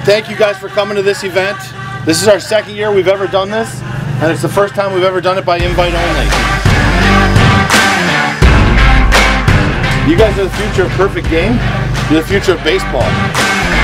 thank you guys for coming to this event. This is our second year we've ever done this, and it's the first time we've ever done it by invite only. You guys are the future of perfect game. You're the future of baseball.